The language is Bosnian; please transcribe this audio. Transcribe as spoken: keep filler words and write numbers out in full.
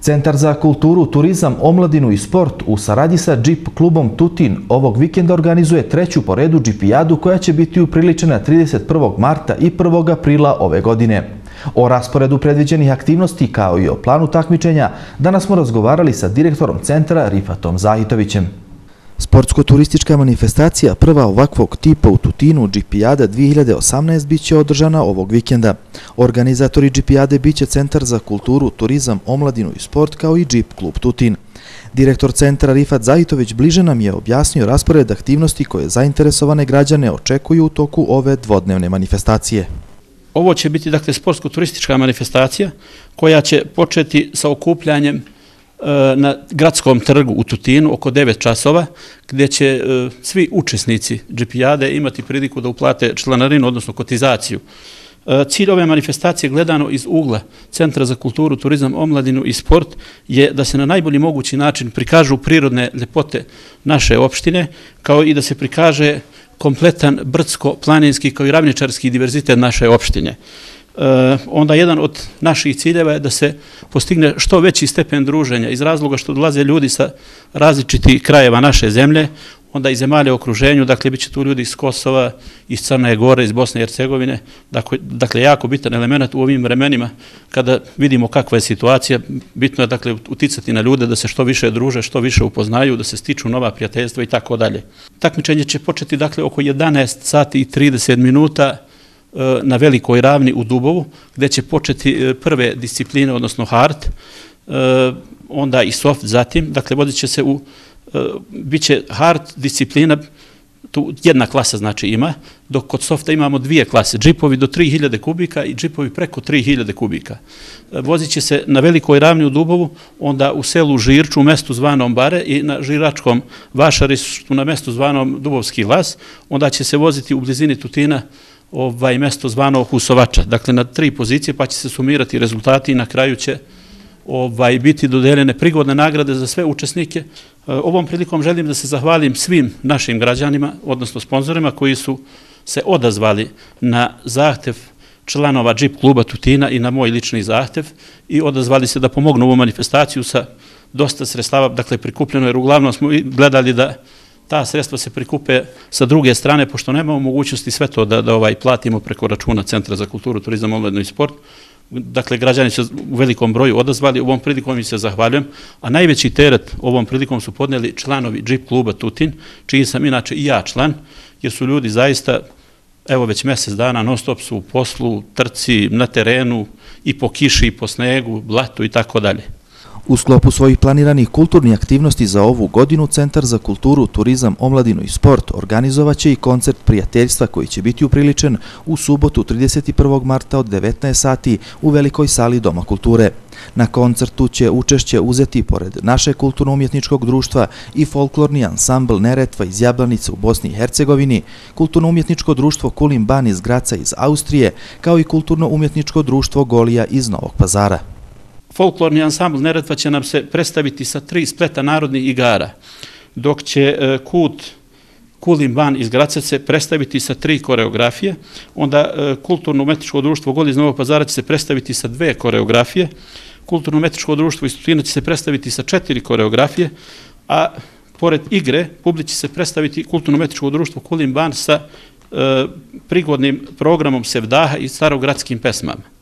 Centar za kulturu, turizam, omladinu i sport u saradnji sa Džip klubom Tutin ovog vikenda organizuje treću po redu džipijadu koja će biti upriličena trideset prvog marta i prvog aprila ove godine. O rasporedu predviđenih aktivnosti kao i o planu takmičenja danas smo razgovarali sa direktorom centra Rifatom Zahitovićem. Sportsko-turistička manifestacija prva ovakvog tipa u Tutinu džipijada dvije hiljade osamnaeste biće održana ovog vikenda. Organizatori džipijade biće Centar za kulturu, turizam, omladinu i sport kao i Džip klub Tutin. Direktor centra Rifat Zahitović bliže nam je objasnio raspored aktivnosti koje zainteresovane građane očekuju u toku ove dvodnevne manifestacije. Ovo će biti dakle sportsko-turistička manifestacija koja će početi sa okupljanjem na gradskom trgu u Tutinu oko devet časova, gdje će svi učesnici džipijade imati priliku da uplate članarinu, odnosno kotizaciju. Cilj ove manifestacije gledano iz ugla Centra za kulturu, turizam, omladinu i sport je da se na najbolji mogući način prikažu prirodne ljepote naše opštine, kao i da se prikaže kompletan brdsko-planinski kao i ravničarski diverzitet naše opštine. Onda jedan od naših ciljeva je da se postigne što veći stepen druženja iz razloga što dolaze ljudi sa različitih krajeva naše zemlje, onda i zemalja u okruženju, dakle bit će tu ljudi iz Kosova, iz Crne Gore, iz Bosne i Hercegovine, dakle jako bitan element u ovim vremenima kada vidimo kakva je situacija, bitno je dakle uticati na ljude da se što više druže, što više upoznaju, da se stiču nova prijateljstva i tako dalje. Takmičenje će početi dakle oko jedanaest sati i trideset minuta na Velikoj ravni u Dubovu, gdje će početi prve discipline, odnosno hard, onda i soft zatim, dakle vodit će se u, bit će hard disciplina, tu jedna klasa znači ima, dok kod softa imamo dvije klase, džipovi do tri hiljade kubika i džipovi preko tri hiljade kubika. Vozit će se na Velikoj ravni u Dubovu, onda u selu Žirču, u mestu zvanom Bare i na Žiračkom Vašarištu na mestu zvanom Dubovski Las, onda će se voziti u blizini Tutina ovaj mesto zvano Husovača, dakle na tri pozicije, pa će se sumirati rezultati i na kraju će ovaj biti dodeljene prigodne nagrade za sve učesnike. Ovom prilikom želim da se zahvalim svim našim građanima, odnosno sponzorima koji su se odazvali na zahtev članova Džip kluba Tutina i na moj lični zahtev i odazvali se da pomognu ovu manifestaciju sa dosta sredstava, dakle prikupljeno, jer uglavnom smo gledali da ta sredstva se prikupe sa druge strane, pošto nemamo mogućnosti sve to da, da ovaj, platimo preko računa Centra za kulturu, turizam, omladinu i sport. Dakle, građani su u velikom broju odazvali, ovom prilikom im se zahvaljujem, a najveći teret ovom prilikom su podnijeli članovi Džip kluba Tutin, čiji sam inače i ja član, jer su ljudi zaista, evo već mjesec dana, non stop su u poslu, trci, na terenu, i po kiši, i po snegu, blatu i tako dalje. U sklopu svojih planiranih kulturnih aktivnosti za ovu godinu, Centar za kulturu, turizam, omladinu i sport organizovaće i koncert prijateljstva koji će biti upriličen u subotu trideset prvog marta od devetnaest sati u velikoj sali Doma kulture. Na koncertu će učešće uzeti, pored naše kulturno-umjetničkog društva, i folklorni ansambl Neretva iz Jablanice u Bosni i Hercegovini, kulturno-umjetničko društvo Kulin Ban iz Graca iz Austrije, kao i kulturno-umjetničko društvo Golija iz Novog Pazara. Folklorni ansambl Neretva će nam se predstaviti sa tri spleta narodnih igara, dok će Kut Kulin Ban iz Graca se predstaviti sa tri koreografije, onda kulturno-umjetničko društvo Golija iz Novog Pazara će se predstaviti sa dve koreografije, kulturno-umjetničko društvo iz Tutina će se predstaviti sa četiri koreografije, a pored igre publici će se predstaviti kulturno-umjetničko društvo Kulin Ban sa prigodnim programom Sevdaha i starogradskim pesmama.